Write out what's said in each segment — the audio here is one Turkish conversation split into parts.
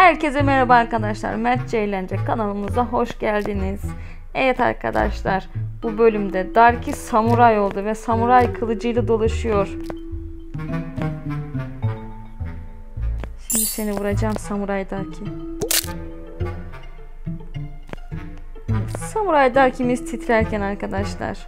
Herkese merhaba arkadaşlar. Mert Ceylence kanalımıza hoş geldiniz. Evet arkadaşlar, bu bölümde Darky samuray oldu ve samuray kılıcıyla dolaşıyor. Şimdi seni vuracağım samuray Darky. Samuray Darky'miz titrerken arkadaşlar.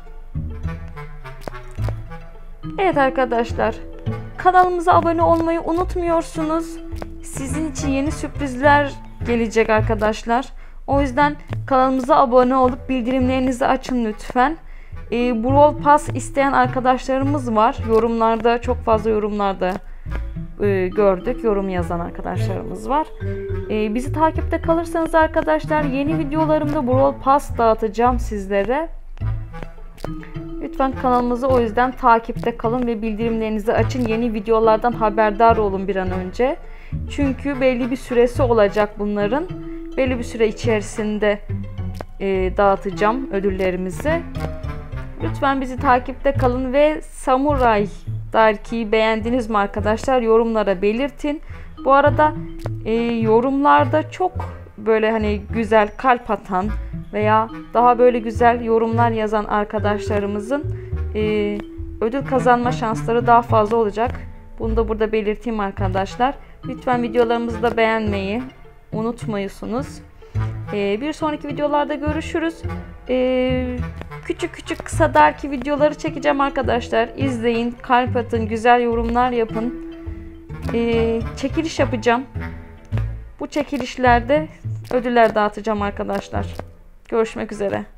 Evet arkadaşlar, kanalımıza abone olmayı unutmuyorsunuz. Sizin için yeni sürprizler gelecek arkadaşlar. O yüzden kanalımıza abone olup bildirimlerinizi açın lütfen. Brawl Pass isteyen arkadaşlarımız var. Yorumlarda, çok fazla yorumlarda gördük. Yorum yazan arkadaşlarımız var. Bizi takipte kalırsanız arkadaşlar, yeni videolarımda Brawl Pass dağıtacağım sizlere. Lütfen kanalımızı o yüzden takipte kalın ve bildirimlerinizi açın. Yeni videolardan haberdar olun bir an önce. Çünkü belli bir süresi olacak bunların. Belli bir süre içerisinde dağıtacağım ödüllerimizi. Lütfen bizi takipte kalın ve Samuray Darky'yi beğendiniz mi arkadaşlar? Yorumlara belirtin. Bu arada yorumlarda çok böyle hani güzel kalp atan veya daha böyle güzel yorumlar yazan arkadaşlarımızın ödül kazanma şansları daha fazla olacak. Bunu da burada belirteyim arkadaşlar. Lütfen videolarımızı da beğenmeyi unutmayıyorsunuz. Bir sonraki videolarda görüşürüz. Küçük küçük kısa Darky videoları çekeceğim arkadaşlar. İzleyin, kalp atın, güzel yorumlar yapın. Çekiliş yapacağım. Bu çekilişlerde ödüller dağıtacağım arkadaşlar. Görüşmek üzere.